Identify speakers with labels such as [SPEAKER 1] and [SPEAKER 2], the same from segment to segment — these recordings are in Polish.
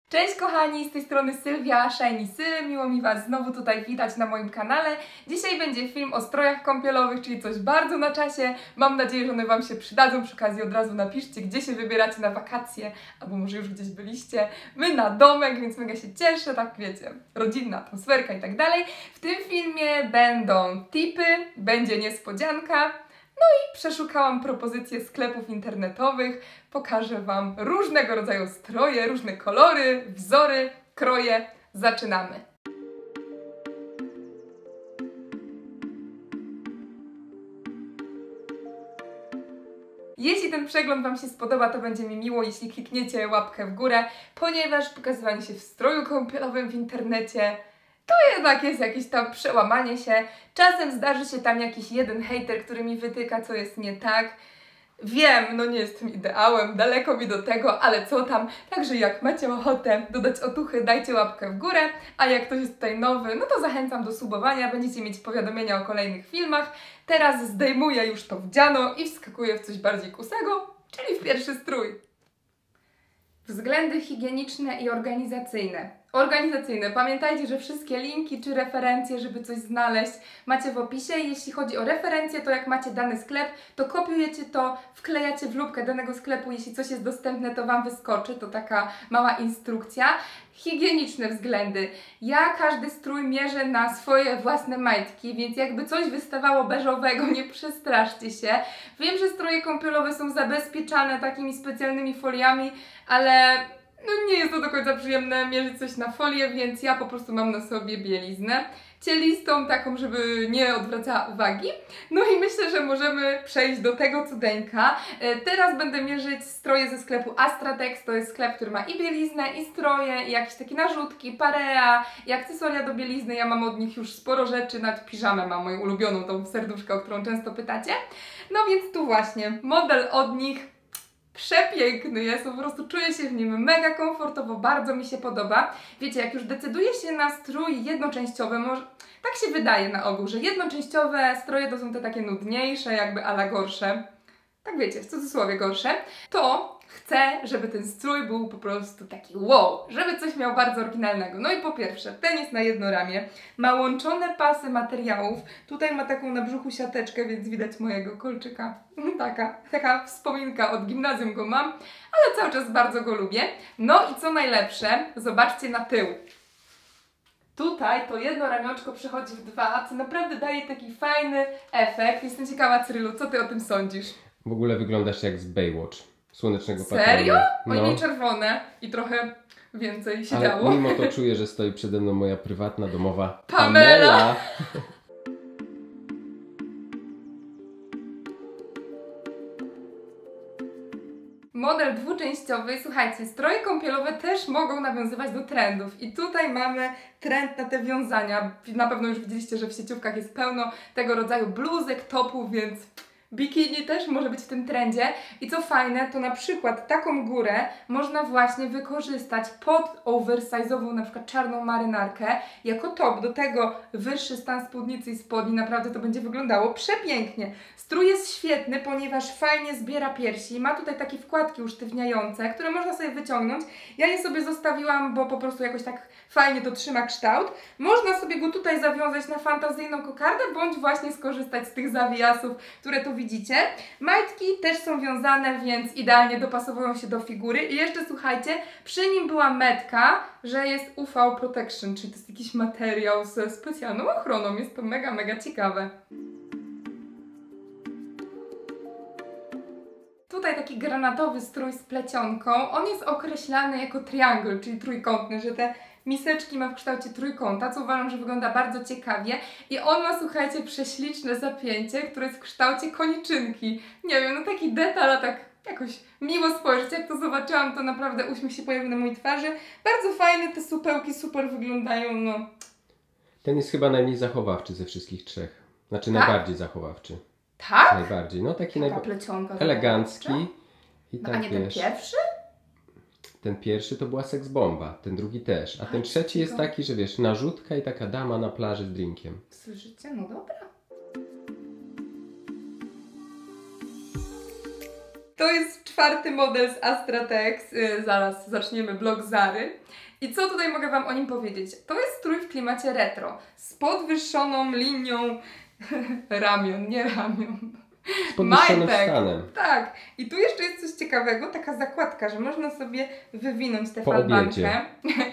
[SPEAKER 1] Cześć kochani, z tej strony Sylwia, Shiny Syl, miło mi Was znowu tutaj witać na moim kanale. Dzisiaj będzie film o strojach kąpielowych, czyli coś bardzo na czasie. Mam nadzieję, że one Wam się przydadzą. Przy okazji od razu napiszcie, gdzie się wybieracie na wakacje, albo może już gdzieś byliście. My na domek, więc mega się cieszę, tak wiecie, rodzinna atmosferka i tak dalej. W tym filmie będą tipy, będzie niespodzianka. No i przeszukałam propozycje sklepów internetowych, pokażę Wam różnego rodzaju stroje, różne kolory, wzory, kroje. Zaczynamy! Jeśli ten przegląd Wam się spodoba, to będzie mi miło, jeśli klikniecie łapkę w górę, ponieważ pokazywanie się w stroju kąpielowym w internecie to jednak jest jakieś tam przełamanie się. Czasem zdarzy się tam jakiś jeden hejter, który mi wytyka, co jest nie tak. Wiem, no nie jestem ideałem, daleko mi do tego, ale co tam. Także jak macie ochotę dodać otuchy, dajcie łapkę w górę, a jak ktoś jest tutaj nowy, no to zachęcam do subowania, będziecie mieć powiadomienia o kolejnych filmach. Teraz zdejmuję już to wdziano i wskakuję w coś bardziej kusego, czyli w pierwszy strój. Względy higieniczne i organizacyjne. Pamiętajcie, że wszystkie linki czy referencje, żeby coś znaleźć, macie w opisie. Jeśli chodzi o referencje, to jak macie dany sklep, to kopiujecie to, wklejacie w lupkę danego sklepu. Jeśli coś jest dostępne, to Wam wyskoczy. To taka mała instrukcja. Higieniczne względy. Ja każdy strój mierzę na swoje własne majtki, więc jakby coś wystawało beżowego, nie przestraszcie się. Wiem, że stroje kąpielowe są zabezpieczane takimi specjalnymi foliami, ale no nie jest to do końca przyjemne mierzyć coś na folię, więc ja po prostu mam na sobie bieliznę cielistą, taką, żeby nie odwracała uwagi. No i myślę, że możemy przejść do tego cudeńka. Teraz będę mierzyć stroje ze sklepu Astratex. To jest sklep, który ma i bieliznę, i stroje, i jakieś takie narzutki, parea, i akcesoria do bielizny. Ja mam od nich już sporo rzeczy, nawet piżamę mam moją ulubioną, tą serduszkę, o którą często pytacie. No więc tu właśnie, model od nich przepiękny jest, po prostu czuję się w nim mega komfortowo, bardzo mi się podoba. Wiecie, jak już decyduję się na strój jednoczęściowy, może tak się wydaje na ogół, że jednoczęściowe stroje to są te takie nudniejsze, jakby ala gorsze. Tak wiecie, w cudzysłowie gorsze. To chcę, żeby ten strój był po prostu taki wow, żeby coś miał bardzo oryginalnego. No i po pierwsze, ten jest na jedno ramię, ma łączone pasy materiałów, tutaj ma taką na brzuchu siateczkę, więc widać mojego kolczyka. Taka wspominka, od gimnazjum go mam, ale cały czas bardzo go lubię. No i co najlepsze, zobaczcie na tył. Tutaj to jedno ramionczko przechodzi w dwa, co naprawdę daje taki fajny efekt. Jestem ciekawa, Cyrylu, co Ty o tym sądzisz?
[SPEAKER 2] W ogóle wyglądasz jak z Baywatch, Słonecznego Patrolu.
[SPEAKER 1] Serio?
[SPEAKER 2] No.
[SPEAKER 1] Oni czerwone i trochę więcej się
[SPEAKER 2] Ale
[SPEAKER 1] działo.
[SPEAKER 2] mimo to czuję, że stoi przede mną moja prywatna, domowa
[SPEAKER 1] Pamela. Model dwuczęściowy. Słuchajcie, stroje kąpielowe też mogą nawiązywać do trendów. I tutaj mamy trend na te wiązania. Na pewno już widzieliście, że w sieciówkach jest pełno tego rodzaju bluzek, topów, więc bikini też może być w tym trendzie. I co fajne, to na przykład taką górę można właśnie wykorzystać pod oversize'ową, na przykład czarną marynarkę, jako top. Do tego wyższy stan spódnicy i spodni. Naprawdę to będzie wyglądało przepięknie. Strój jest świetny, ponieważ fajnie zbiera piersi. Ma tutaj takie wkładki usztywniające, które można sobie wyciągnąć. Ja je sobie zostawiłam, bo po prostu jakoś tak fajnie to trzyma kształt. Można sobie go tutaj zawiązać na fantazyjną kokardę, bądź właśnie skorzystać z tych zawijasów, które tu widzicie. Majtki też są wiązane, więc idealnie dopasowują się do figury. I jeszcze słuchajcie, przy nim była metka, że jest UV Protection, czyli to jest jakiś materiał ze specjalną ochroną. Jest to mega, mega ciekawe. Tutaj taki granatowy strój z plecionką. On jest określany jako triangle, czyli trójkątny, że te miseczki ma w kształcie trójkąta, co uważam, że wygląda bardzo ciekawie. I on ma, słuchajcie, prześliczne zapięcie, które jest w kształcie koniczynki. Nie wiem, no taki detal, a tak jakoś miło spojrzeć. Jak to zobaczyłam, to naprawdę uśmiech się pojawił na mojej twarzy. Bardzo fajne, te supełki super wyglądają, no.
[SPEAKER 2] Ten jest chyba najmniej zachowawczy ze wszystkich trzech. Znaczy
[SPEAKER 1] tak?
[SPEAKER 2] najbardziej zachowawczy.
[SPEAKER 1] Tak?
[SPEAKER 2] Najbardziej, no taki
[SPEAKER 1] plecionka
[SPEAKER 2] elegancki. I
[SPEAKER 1] no,
[SPEAKER 2] tak,
[SPEAKER 1] a nie
[SPEAKER 2] wiesz,
[SPEAKER 1] ten pierwszy?
[SPEAKER 2] Ten pierwszy to była seksbomba, ten drugi też. A ten trzeci jest taki, że wiesz, narzutka i taka dama na plaży z drinkiem.
[SPEAKER 1] Słyszycie? No dobra. To jest 4. model z Astratex. Zaraz zaczniemy blog Zary. I co tutaj mogę Wam o nim powiedzieć? To jest strój w klimacie retro, z podwyższoną linią ramion, nie ramion.
[SPEAKER 2] Z podwyższonym stanem.
[SPEAKER 1] Tak. I tu jeszcze jest coś ciekawego, taka zakładka, że można sobie wywinąć tę
[SPEAKER 2] Po
[SPEAKER 1] falbankę.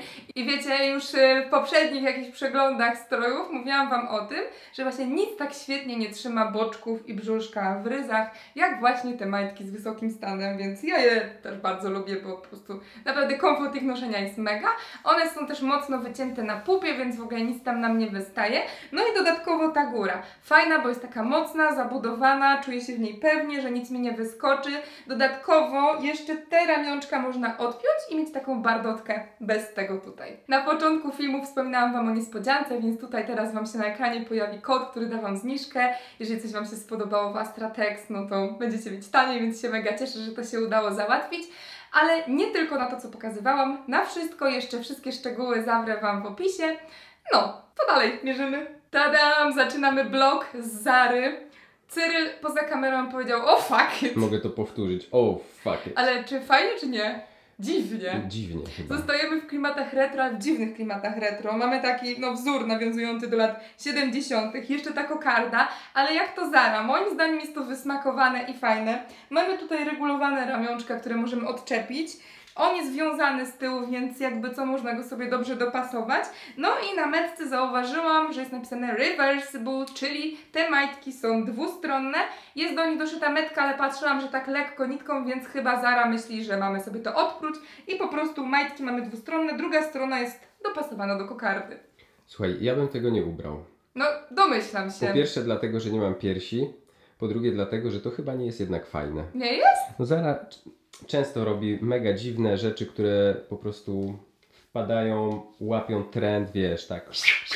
[SPEAKER 1] I wiecie, już w poprzednich jakichś przeglądach strojów mówiłam Wam o tym, że właśnie nic tak świetnie nie trzyma boczków i brzuszka w ryzach, jak właśnie te majtki z wysokim stanem, więc ja je też bardzo lubię, bo po prostu naprawdę komfort ich noszenia jest mega. One są też mocno wycięte na pupie, więc w ogóle nic tam nam nie wystaje. No i dodatkowo ta góra. Fajna, bo jest taka mocna, zabudowana, czuję się w niej pewnie, że nic mi nie wyskoczy. Dodatkowo jeszcze te ramionczka można odpiąć i mieć taką bardotkę bez tego tutaj. Na początku filmu wspominałam Wam o niespodziance, więc tutaj teraz Wam się na ekranie pojawi kod, który da Wam zniżkę. Jeżeli coś Wam się spodobało w Astratex, no to będziecie mieć taniej, więc się mega cieszę, że to się udało załatwić. Ale nie tylko na to, co pokazywałam, na wszystko jeszcze wszystkie szczegóły zawrę Wam w opisie. No, to dalej mierzymy. Tadam! Zaczynamy blog z Zary. Cyryl poza kamerą powiedział, o fuck it.
[SPEAKER 2] Mogę to powtórzyć, o fuck it.
[SPEAKER 1] Ale czy fajnie, czy nie? Dziwnie.
[SPEAKER 2] Dziwnie chyba.
[SPEAKER 1] Zostajemy w klimatach retro, ale w dziwnych klimatach retro. Mamy taki wzór nawiązujący do lat 70. Jeszcze ta kokarda, ale jak to Zara? Moim zdaniem jest to wysmakowane i fajne. Mamy tutaj regulowane ramionczka, które możemy odczepić. On jest wiązany z tyłu, więc jakby co, można go sobie dobrze dopasować. No i na metce zauważyłam, że jest napisane reversible, czyli te majtki są dwustronne. Jest do nich doszyta metka, ale patrzyłam, że tak lekko nitką, więc chyba Zara myśli, że mamy sobie to odpróć i po prostu majtki mamy dwustronne, druga strona jest dopasowana do kokardy.
[SPEAKER 2] Słuchaj, ja bym tego nie ubrał.
[SPEAKER 1] No, domyślam się.
[SPEAKER 2] Po pierwsze dlatego, że nie mam piersi, po drugie dlatego, że to chyba nie jest jednak fajne.
[SPEAKER 1] Nie jest?
[SPEAKER 2] No Zara często robi mega dziwne rzeczy, które po prostu wpadają, łapią trend, wiesz, tak.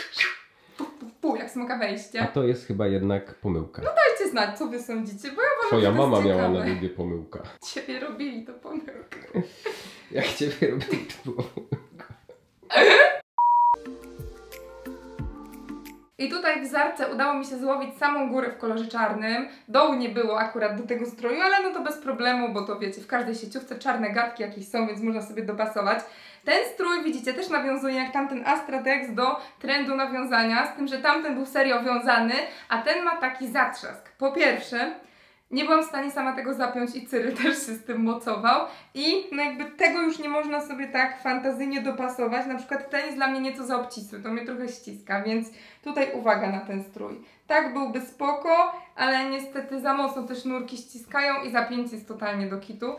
[SPEAKER 1] Jak smoka wejście.
[SPEAKER 2] A to jest chyba jednak pomyłka.
[SPEAKER 1] No dajcie znać, co Wy sądzicie, bo ja uważam,
[SPEAKER 2] Twoja
[SPEAKER 1] że to
[SPEAKER 2] mama
[SPEAKER 1] jest
[SPEAKER 2] miała
[SPEAKER 1] ciekawe.
[SPEAKER 2] na długie pomyłka.
[SPEAKER 1] Ciebie robili to pomyłkę.
[SPEAKER 2] Jak ciebie robili to było.
[SPEAKER 1] I tutaj w Zarce udało mi się złowić samą górę w kolorze czarnym. Dołu nie było akurat do tego stroju, ale no to bez problemu, bo to wiecie, w każdej sieciówce czarne gadki jakieś są, więc można sobie dopasować. Ten strój, widzicie, też nawiązuje jak tamten Astratex do trendu nawiązania, z tym, że tamten był serio wiązany, a ten ma taki zatrzask. Po pierwsze, nie byłam w stanie sama tego zapiąć i Cyryl też się z tym mocował i no jakby tego już nie można sobie tak fantazyjnie dopasować. Na przykład ten jest dla mnie nieco za obcisły, to mnie trochę ściska, więc tutaj uwaga na ten strój. Tak byłby spoko, ale niestety za mocno te sznurki ściskają i zapięcie jest totalnie do kitu.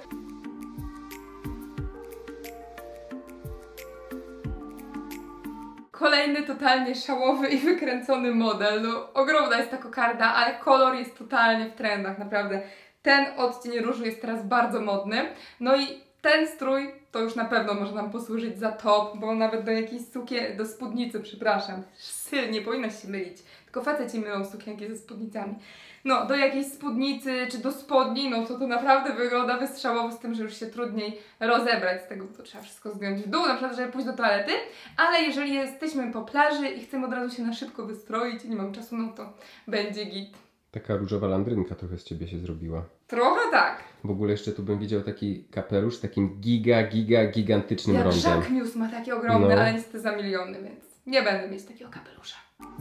[SPEAKER 1] Kolejny totalnie szałowy i wykręcony model. No, ogromna jest ta kokarda, ale kolor jest totalnie w trendach, naprawdę. Ten odcień różu jest teraz bardzo modny. No i ten strój to już na pewno może nam posłużyć za top, bo nawet do jakiejś do spódnicy, przepraszam. Nie powinnaś się mylić, tylko faceci mylą sukienki ze spódnicami. No, do jakiejś spódnicy czy do spodni, no to naprawdę wygląda wystrzałowo, z tym, że już się trudniej rozebrać z tego, bo to trzeba wszystko zdjąć w dół, na przykład, żeby pójść do toalety, ale jeżeli jesteśmy po plaży i chcemy od razu się na szybko wystroić i nie mam czasu, no to będzie git.
[SPEAKER 2] Taka różowa landrynka trochę z ciebie się zrobiła.
[SPEAKER 1] Trochę tak.
[SPEAKER 2] W ogóle jeszcze tu bym widział taki kapelusz z takim gigantycznym
[SPEAKER 1] Jak
[SPEAKER 2] rondem.
[SPEAKER 1] Jacques Mus ma taki ogromny,
[SPEAKER 2] No.
[SPEAKER 1] ale niestety za miliony, więc nie będę mieć takiego kapelusza.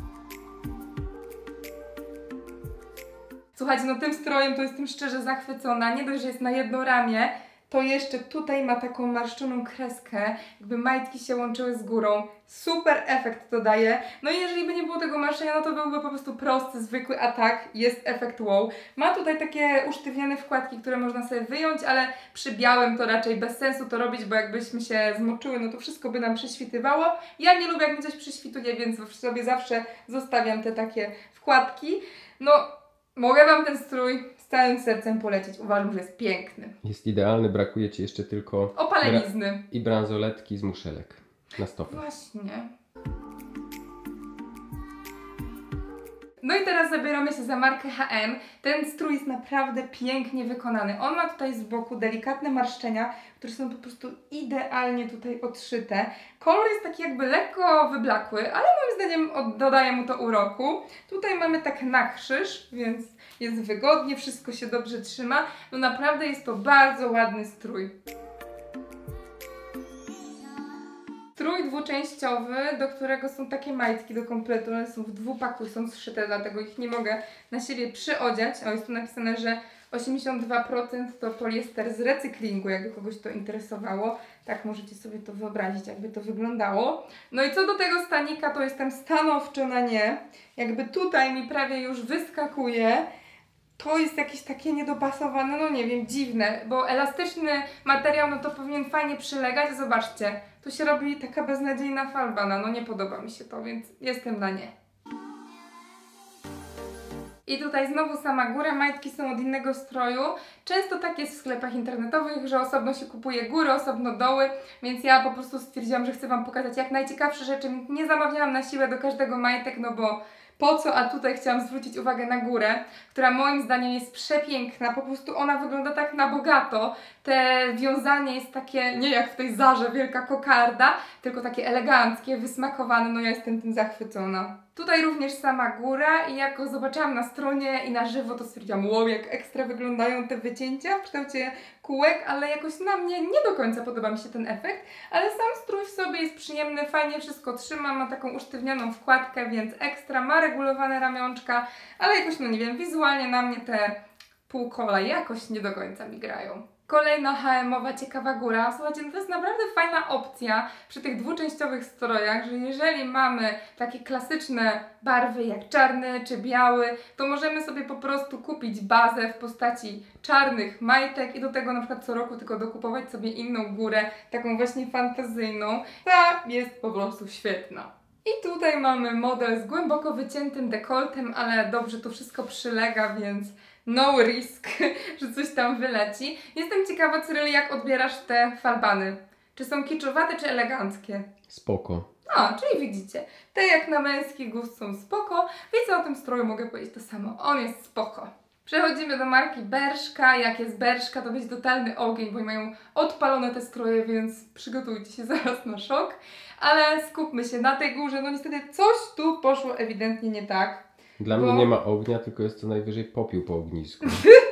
[SPEAKER 1] Słuchajcie, no tym strojem to jestem szczerze zachwycona. Nie dość, że jest na jedno ramię, to jeszcze tutaj ma taką marszczoną kreskę, jakby majtki się łączyły z górą. Super efekt to daje. No i jeżeli by nie było tego marszczenia, no to byłby po prostu prosty, zwykły, a tak jest efekt wow. Ma tutaj takie usztywnione wkładki, które można sobie wyjąć, ale przy białym to raczej bez sensu to robić, bo jakbyśmy się zmoczyły, no to wszystko by nam prześwitywało. Ja nie lubię, jak mi coś prześwituje, więc sobie zawsze zostawiam te takie wkładki. No, mogę Wam ten strój z całym sercem polecić. Uważam, że jest piękny.
[SPEAKER 2] Jest idealny, brakuje Ci jeszcze tylko
[SPEAKER 1] opalenizny
[SPEAKER 2] i bransoletki z muszelek na stopę.
[SPEAKER 1] Właśnie. No i teraz zabieramy się za markę H&M. Ten strój jest naprawdę pięknie wykonany. On ma tutaj z boku delikatne marszczenia, które są po prostu idealnie tutaj odszyte. Kolor jest taki jakby lekko wyblakły, ale moim zdaniem dodaje mu to uroku. Tutaj mamy tak na krzyż, więc jest wygodnie, wszystko się dobrze trzyma. No naprawdę jest to bardzo ładny strój. Strój dwuczęściowy, do którego są takie majtki do kompletu, one są w dwupaku, są zszyte, dlatego ich nie mogę na siebie przyodziać. O, jest tu napisane, że 82% to poliester z recyklingu, jakby kogoś to interesowało. Tak możecie sobie to wyobrazić, jakby to wyglądało. No i co do tego stanika, to jestem stanowczo na nie. Jakby tutaj mi prawie już wyskakuje. To jest jakieś takie niedopasowane, no nie wiem, dziwne, bo elastyczny materiał, no to powinien fajnie przylegać. Zobaczcie, tu się robi taka beznadziejna falbana, no nie podoba mi się to, więc jestem na nie. I tutaj znowu sama góra, majtki są od innego stroju. Często tak jest w sklepach internetowych, że osobno się kupuje góry, osobno doły, więc ja po prostu stwierdziłam, że chcę Wam pokazać jak najciekawsze rzeczy. Nie zamawiałam na siłę do każdego majtek, no bo po co, a tutaj chciałam zwrócić uwagę na górę, która moim zdaniem jest przepiękna, po prostu ona wygląda tak na bogato. Te wiązanie jest takie, nie jak w tej Zarze wielka kokarda, tylko takie eleganckie, wysmakowane, no ja jestem tym zachwycona. Tutaj również sama góra i jak go zobaczyłam na stronie i na żywo, to stwierdziłam, wow, jak ekstra wyglądają te wycięcia w kształcie kółek, ale jakoś na mnie nie do końca podoba mi się ten efekt, ale sam strój w sobie jest przyjemny, fajnie wszystko trzyma, ma taką usztywnioną wkładkę, więc ekstra, ma regulowane ramionczka, ale jakoś, no nie wiem, wizualnie na mnie te półkola jakoś nie do końca mi grają. Kolejna H&M-owa ciekawa góra. Słuchajcie, no to jest naprawdę fajna opcja przy tych dwuczęściowych strojach, że jeżeli mamy takie klasyczne barwy jak czarny czy biały, to możemy sobie po prostu kupić bazę w postaci czarnych majtek i do tego na przykład co roku tylko dokupować sobie inną górę, taką właśnie fantazyjną. Ta jest po prostu świetna. I tutaj mamy model z głęboko wyciętym dekoltem, ale dobrze to wszystko przylega, więc no risk, że coś tam wyleci. Jestem ciekawa, Cyryl, jak odbierasz te falbany. Czy są kiczowate, czy eleganckie?
[SPEAKER 2] Spoko.
[SPEAKER 1] A, czyli widzicie, te jak na męski gust są spoko, więc o tym stroju mogę powiedzieć to samo. On jest spoko. Przechodzimy do marki Bershka. Jak jest Bershka, to będzie totalny ogień, bo mają odpalone te stroje, więc przygotujcie się zaraz na szok. Ale skupmy się na tej górze. No niestety coś tu poszło ewidentnie nie tak.
[SPEAKER 2] Dla mnie nie ma ognia, tylko jest to najwyżej popiół po ognisku.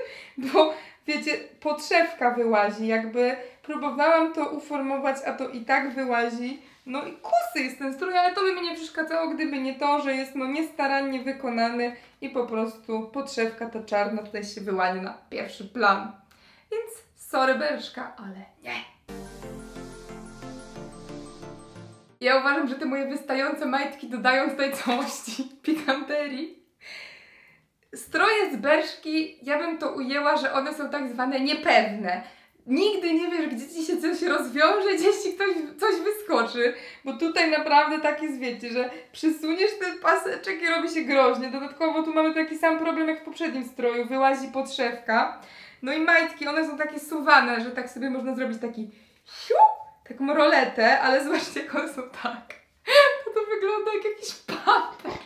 [SPEAKER 1] Bo wiecie, podszewka wyłazi, jakby próbowałam to uformować, a to i tak wyłazi. No i kusy jest ten strój, ale to by mi nie przeszkadzało, gdyby nie to, że jest no niestarannie wykonany i po prostu podszewka ta czarna tutaj się wyłania na pierwszy plan. Więc sorry Bershka, ale nie. Ja uważam, że te moje wystające majtki dodają tutaj całości pikanterii. Stroje z Bershki, ja bym to ujęła, że one są tak zwane niepewne. Nigdy nie wiesz, gdzie ci się coś rozwiąże, gdzieś ci coś wyskoczy, bo tutaj naprawdę tak jest, wiecie, że przysuniesz ten paseczek i robi się groźnie. Dodatkowo tu mamy taki sam problem jak w poprzednim stroju, wyłazi podszewka. No i majtki, one są takie suwane, że tak sobie można zrobić taki taką roletę, ale zobaczcie, jak one są tak. To wygląda jak jakiś papek.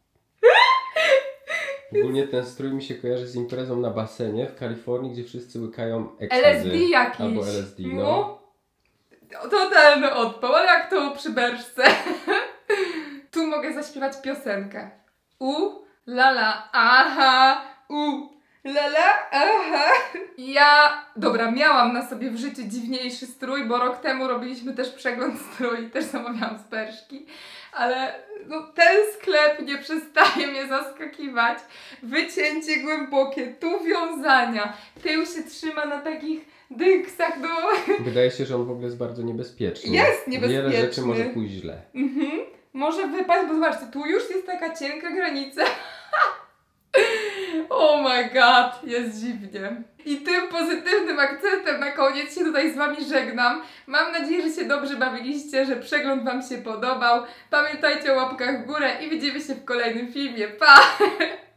[SPEAKER 2] Ogólnie ten strój mi się kojarzy z imprezą na basenie w Kalifornii, gdzie wszyscy łykają
[SPEAKER 1] LSD jakiś.
[SPEAKER 2] Albo LSD, no.
[SPEAKER 1] Totalny odpał, ale jak to przy Bershce. Tu mogę zaśpiewać piosenkę. La, aha, la, aha. Dobra, miałam na sobie w życiu dziwniejszy strój, bo rok temu robiliśmy też przegląd strój, też zamawiałam z Bershki, ale no, ten sklep nie przestaje mnie zaskakiwać. Wycięcie głębokie, tu wiązania, tył się trzyma na takich dynksach do...
[SPEAKER 2] Wydaje się, że on w ogóle jest bardzo niebezpieczny.
[SPEAKER 1] Jest niebezpieczny.
[SPEAKER 2] Wiele rzeczy może pójść źle.
[SPEAKER 1] Może wypaść, bo zobaczcie, tu już jest taka cienka granica. Oh my god, jest dziwnie. I tym pozytywnym akcentem na koniec się tutaj z Wami żegnam. Mam nadzieję, że się dobrze bawiliście, że przegląd Wam się podobał. Pamiętajcie o łapkach w górę i widzimy się w kolejnym filmie. Pa!